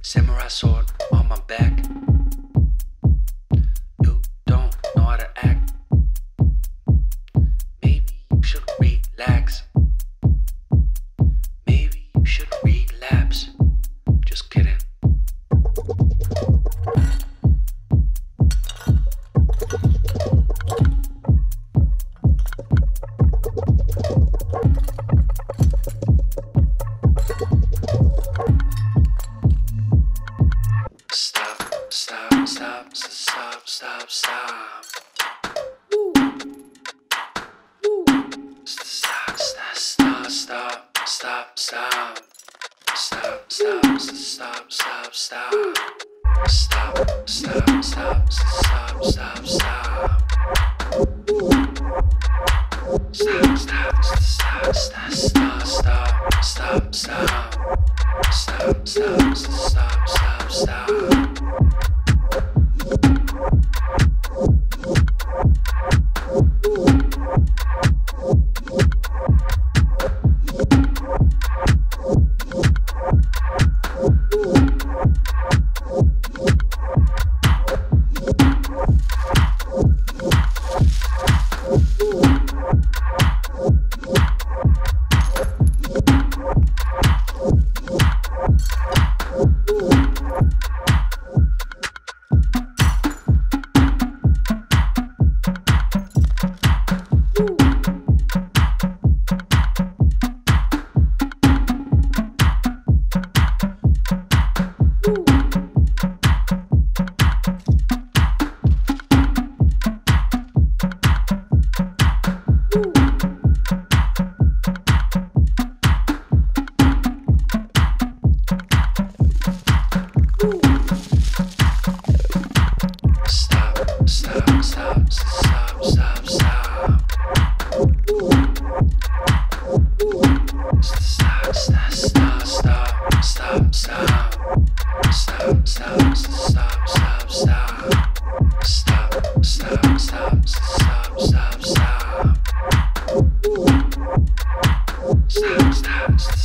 Samurai sword on my back. You don't know how to act. Maybe you should relax. Maybe you should relapse. Just kidding. Stop, stop, stop, stop, stop, stop. Woo. Woo. Stop, stop, stop, stop, stop, stop. Stop, stop, stop, stop, stop. Stop, stop, stop, stop, stop, stop. Woo. Stop, stop, stop, stop, stop, stop, stop, stop. Stop, stop, stop, stop, stop. Stop, stop, stop, stop, stop. Stop, stop, stop, stop, stop, stop. Stop, stop, stop, stop, stop. Stop, stop, stop, stop, stop, stop. Stop, stop, stop.